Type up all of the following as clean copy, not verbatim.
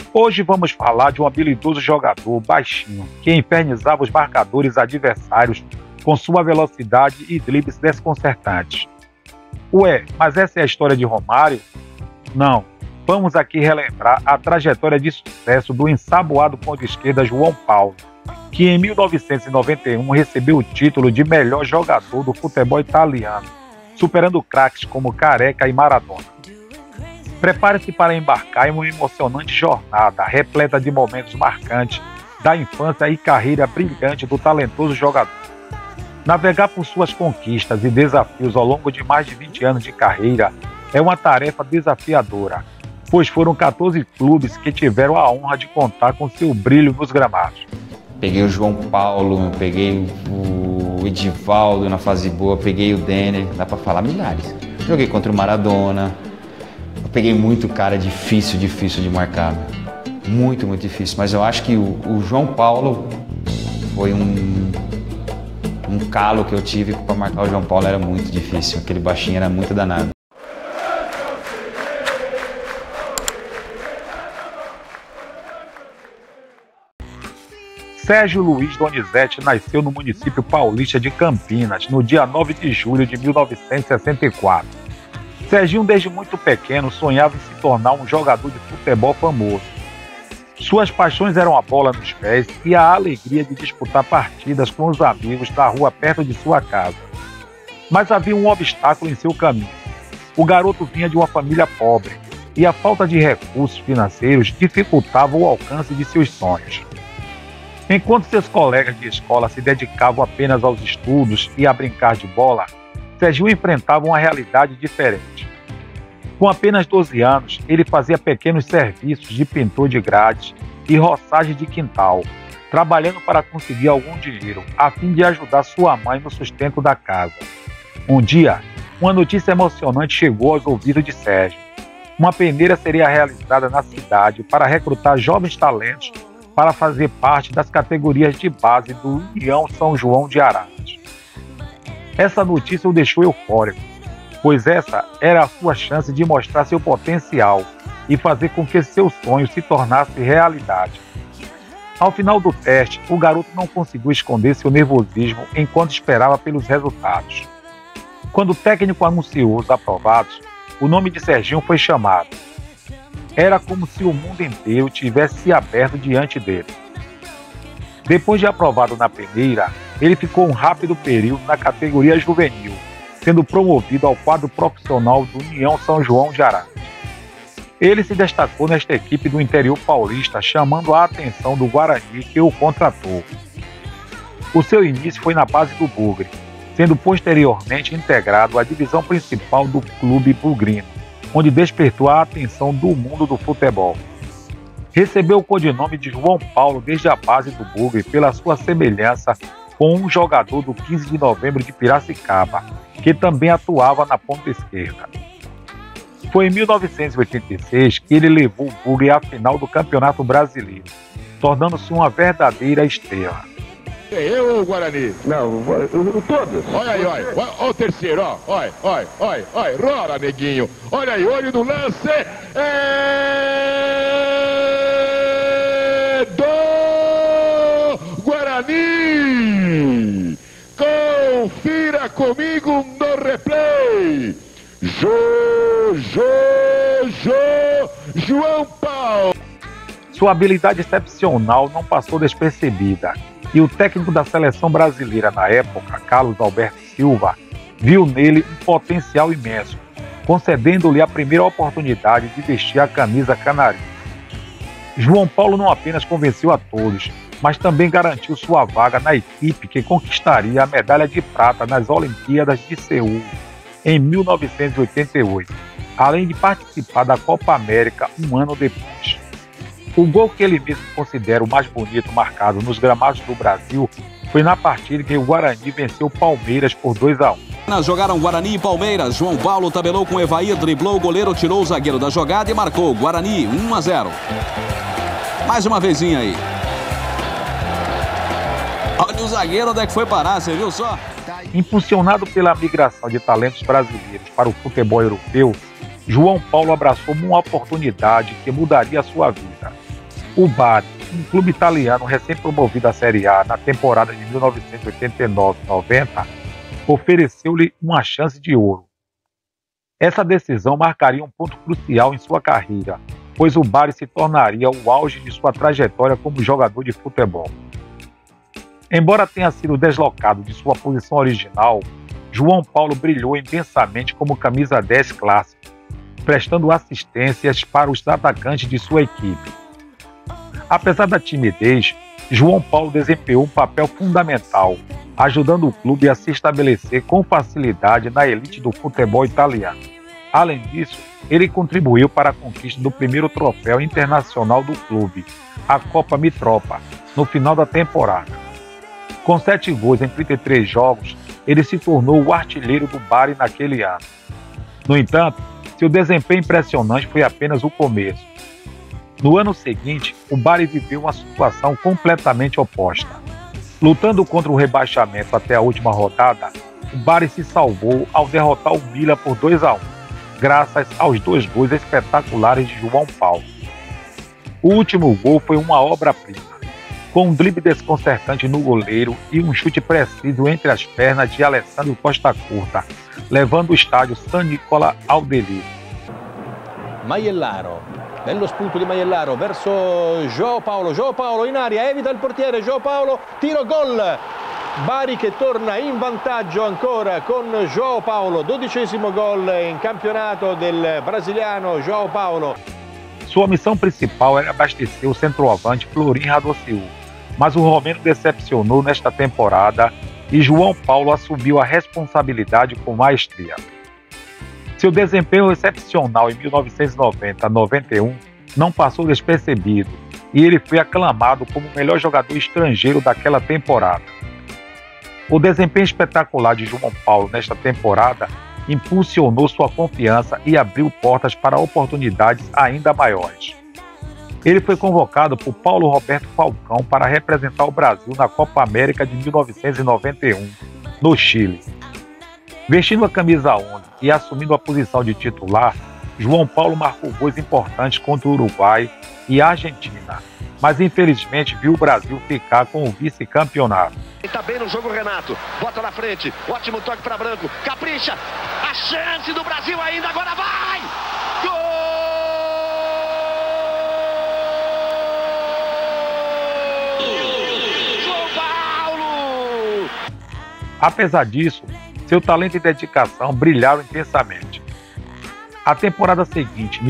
Hoje vamos falar de um habilidoso jogador baixinho que infernizava os marcadores adversários com sua velocidade e dribles desconcertantes. Ué, mas essa é a história de Romário? Não, vamos aqui relembrar a trajetória de sucesso do ensaboado ponta esquerda João Paulo, que em 1991 recebeu o título de melhor jogador do futebol italiano, superando craques como Careca e Maradona. Prepare-se para embarcar em uma emocionante jornada, repleta de momentos marcantes da infância e carreira brilhante do talentoso jogador. Navegar por suas conquistas e desafios ao longo de mais de 20 anos de carreira é uma tarefa desafiadora, pois foram 14 clubes que tiveram a honra de contar com seu brilho nos gramados. Peguei o João Paulo, peguei o Edivaldo na fase boa, peguei o Denner, dá pra falar milhares. Joguei contra o Maradona, eu peguei muito cara difícil de marcar, muito difícil, mas eu acho que o João Paulo foi um calo que eu tive para marcar o João Paulo, era muito difícil, aquele baixinho era muito danado. Sérgio Luiz Donizete nasceu no município paulista de Campinas, no dia 9 de julho de 1964. Serginho, desde muito pequeno, sonhava em se tornar um jogador de futebol famoso. Suas paixões eram a bola nos pés e a alegria de disputar partidas com os amigos da rua perto de sua casa. Mas havia um obstáculo em seu caminho. O garoto vinha de uma família pobre e a falta de recursos financeiros dificultava o alcance de seus sonhos. Enquanto seus colegas de escola se dedicavam apenas aos estudos e a brincar de bola, Serginho enfrentava uma realidade diferente. Com apenas 12 anos, ele fazia pequenos serviços de pintor de grades e roçagem de quintal, trabalhando para conseguir algum dinheiro, a fim de ajudar sua mãe no sustento da casa. Um dia, uma notícia emocionante chegou aos ouvidos de Sérgio. Uma peneira seria realizada na cidade para recrutar jovens talentos para fazer parte das categorias de base do União São João de Araras. Essa notícia o deixou eufórico, pois essa era a sua chance de mostrar seu potencial e fazer com que seu sonho se tornasse realidade. Ao final do teste, o garoto não conseguiu esconder seu nervosismo enquanto esperava pelos resultados. Quando o técnico anunciou os aprovados, o nome de Serginho foi chamado. Era como se o mundo inteiro tivesse se aberto diante dele. Depois de aprovado na peneira, ele ficou um rápido período na categoria juvenil, sendo promovido ao quadro profissional do União São João de Araras. Ele se destacou nesta equipe do interior paulista, chamando a atenção do Guarani, que o contratou. O seu início foi na base do Bugre, sendo posteriormente integrado à divisão principal do clube bugrino, onde despertou a atenção do mundo do futebol. Recebeu o codinome de João Paulo desde a base do Bugre pela sua semelhança com um jogador do 15 de novembro de Piracicaba, que também atuava na ponta esquerda. Foi em 1986 que ele levou o Bugre à final do Campeonato Brasileiro, tornando-se uma verdadeira estrela. Eu ou o Guarani? Não, todos. Olha aí, olha o terceiro, ó. Olha. Rora, neguinho. Olha aí, olho no lance. É do Guarani. Confira comigo no replay. João Paulo. Sua habilidade excepcional não passou despercebida, e o técnico da seleção brasileira na época, Carlos Alberto Silva, viu nele um potencial imenso, concedendo-lhe a primeira oportunidade de vestir a camisa canarinho. João Paulo não apenas convenceu a todos, mas também garantiu sua vaga na equipe que conquistaria a medalha de prata nas Olimpíadas de Seul, em 1988, além de participar da Copa América um ano depois. O gol que ele mesmo considera o mais bonito marcado nos gramados do Brasil foi na partida que o Guarani venceu o Palmeiras por 2-1. Jogaram Guarani e Palmeiras. João Paulo tabelou com Evair, driblou o goleiro, tirou o zagueiro da jogada e marcou. Guarani 1-0. Mais uma vezinha aí. Olha o zagueiro onde é que foi parar, você viu só? Impulsionado pela migração de talentos brasileiros para o futebol europeu, João Paulo abraçou uma oportunidade que mudaria a sua vida. O Bari, um clube italiano recém-promovido à Série A na temporada de 1989-90, ofereceu-lhe uma chance de ouro. Essa decisão marcaria um ponto crucial em sua carreira, pois o Bari se tornaria o auge de sua trajetória como jogador de futebol. Embora tenha sido deslocado de sua posição original, João Paulo brilhou intensamente como camisa 10 clássico, prestando assistências para os atacantes de sua equipe. Apesar da timidez, João Paulo desempenhou um papel fundamental, ajudando o clube a se estabelecer com facilidade na elite do futebol italiano. Além disso, ele contribuiu para a conquista do primeiro troféu internacional do clube, a Copa Mitropa, no final da temporada. Com 7 gols em 33 jogos, ele se tornou o artilheiro do Bari naquele ano. No entanto, seu desempenho impressionante foi apenas o começo. No ano seguinte, o Bari viveu uma situação completamente oposta. Lutando contra o rebaixamento até a última rodada, o Bari se salvou ao derrotar o Milan por 2-1, graças aos 2 gols espetaculares de João Paulo. O último gol foi uma obra-prima, com um drible desconcertante no goleiro e um chute preciso entre as pernas de Alessandro Costa Curta, levando o estádio San Nicola ao delírio. Maiellaro, bello spunto di Maiellaro verso João Paulo in aria, evita il portiere, João Paulo, tiro, gol! Bari che torna in vantaggio ancora con João Paulo, 12º gol in campionato del brasiliano João Paulo. Sua missão principal era abastecer o centroavante Florim Radosciu, mas o romeno decepcionou nesta temporada e João Paulo assumiu a responsabilidade com maestria. Seu desempenho excepcional em 1990-91 não passou despercebido e ele foi aclamado como o melhor jogador estrangeiro daquela temporada. O desempenho espetacular de João Paulo nesta temporada impulsionou sua confiança e abriu portas para oportunidades ainda maiores. Ele foi convocado por Paulo Roberto Falcão para representar o Brasil na Copa América de 1991, no Chile. Vestindo a camisa 11 e assumindo a posição de titular, João Paulo marcou gols importantes contra o Uruguai e a Argentina, mas infelizmente viu o Brasil ficar com o vice-campeonato. Tá bem no jogo, Renato, bota na frente, ótimo toque para Branco, capricha, a chance do Brasil ainda, agora vai! Gol! João Paulo! Apesar disso, seu talento e dedicação brilharam intensamente. A temporada seguinte,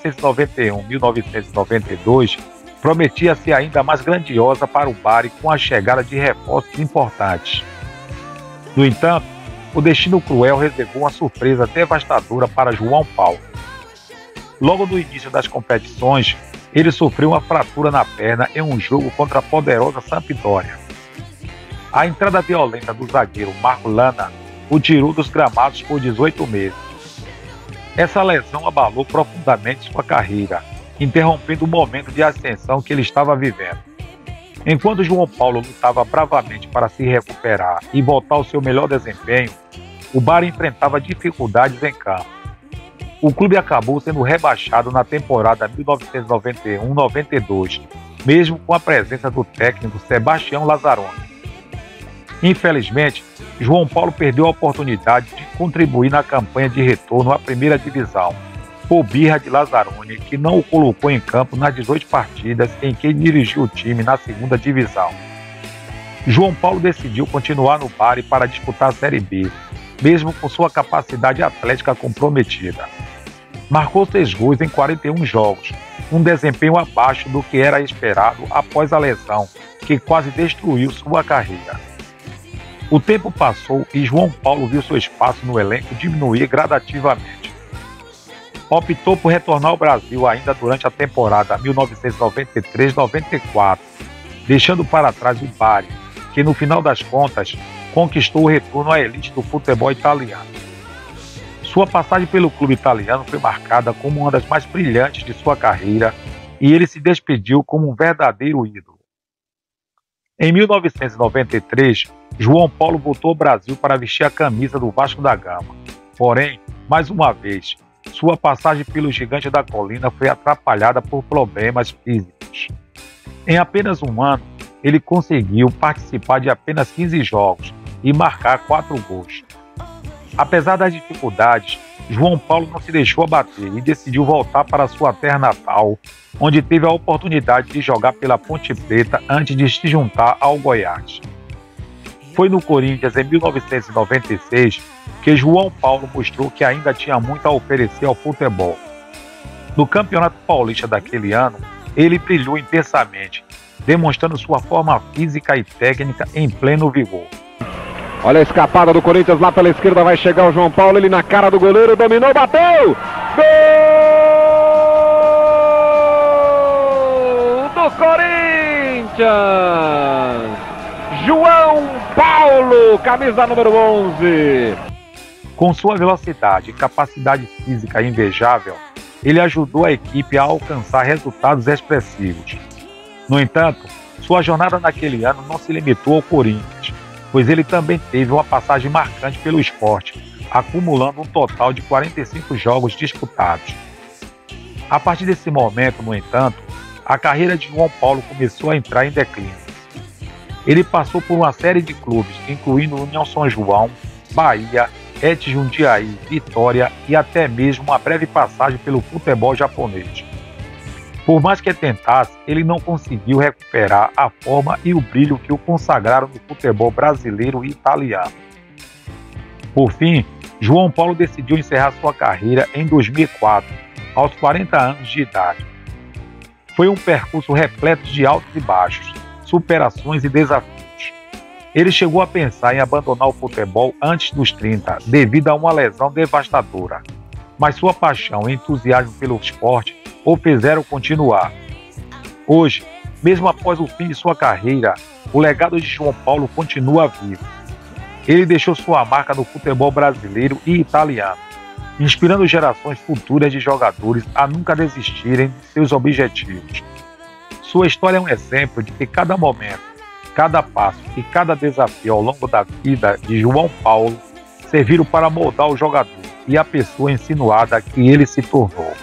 1991-1992, prometia ser ainda mais grandiosa para o Bari com a chegada de reforços importantes. No entanto, o destino cruel reservou uma surpresa devastadora para João Paulo. Logo no início das competições, ele sofreu uma fratura na perna em um jogo contra a poderosa Sampdoria. A entrada violenta do zagueiro Marco Lana o tirou dos gramados por 18 meses. Essa lesão abalou profundamente sua carreira, interrompendo o momento de ascensão que ele estava vivendo. Enquanto João Paulo lutava bravamente para se recuperar e voltar ao seu melhor desempenho, o Bari enfrentava dificuldades em campo. O clube acabou sendo rebaixado na temporada 1991-92, mesmo com a presença do técnico Sebastião Lazzaroni. Infelizmente, João Paulo perdeu a oportunidade de contribuir na campanha de retorno à primeira divisão, por birra de Lazzaroni, que não o colocou em campo nas 18 partidas em que dirigiu o time na segunda divisão. João Paulo decidiu continuar no Bari para disputar a Série B, mesmo com sua capacidade atlética comprometida. Marcou 6 gols em 41 jogos, um desempenho abaixo do que era esperado após a lesão, que quase destruiu sua carreira. O tempo passou e João Paulo viu seu espaço no elenco diminuir gradativamente. Optou por retornar ao Brasil ainda durante a temporada 1993-94, deixando para trás o Bari, que no final das contas conquistou o retorno à elite do futebol italiano. Sua passagem pelo clube italiano foi marcada como uma das mais brilhantes de sua carreira e ele se despediu como um verdadeiro ídolo. Em 1993, João Paulo voltou ao Brasil para vestir a camisa do Vasco da Gama. Porém, mais uma vez, sua passagem pelo Gigante da Colina foi atrapalhada por problemas físicos. Em apenas um ano, ele conseguiu participar de apenas 15 jogos e marcar 4 gols. Apesar das dificuldades, João Paulo não se deixou abater e decidiu voltar para sua terra natal, onde teve a oportunidade de jogar pela Ponte Preta antes de se juntar ao Goiás. Foi no Corinthians, em 1996, que João Paulo mostrou que ainda tinha muito a oferecer ao futebol. No Campeonato Paulista daquele ano, ele brilhou intensamente, demonstrando sua forma física e técnica em pleno vigor. Olha a escapada do Corinthians lá pela esquerda, vai chegar o João Paulo, ele na cara do goleiro, dominou, bateu! Gol do Corinthians! João Paulo, camisa número 11. Com sua velocidade e capacidade física invejável, ele ajudou a equipe a alcançar resultados expressivos. No entanto, sua jornada naquele ano não se limitou ao Corinthians, pois ele também teve uma passagem marcante pelo Sport, acumulando um total de 45 jogos disputados. A partir desse momento, no entanto, a carreira de João Paulo começou a entrar em declínio. Ele passou por uma série de clubes, incluindo União São João, Bahia, ET Jundiaí, Vitória e até mesmo uma breve passagem pelo futebol japonês. Por mais que tentasse, ele não conseguiu recuperar a forma e o brilho que o consagraram no futebol brasileiro e italiano. Por fim, João Paulo decidiu encerrar sua carreira em 2004, aos 40 anos de idade. Foi um percurso repleto de altos e baixos, superações e desafios. Ele chegou a pensar em abandonar o futebol antes dos 30, devido a uma lesão devastadora, mas sua paixão e entusiasmo pelo esporte o fizeram continuar. Hoje, mesmo após o fim de sua carreira, o legado de João Paulo continua vivo. Ele deixou sua marca no futebol brasileiro e italiano, inspirando gerações futuras de jogadores a nunca desistirem de seus objetivos. Sua história é um exemplo de que cada momento, cada passo e cada desafio ao longo da vida de João Paulo serviram para moldar o jogador e a pessoa insinuada que ele se tornou.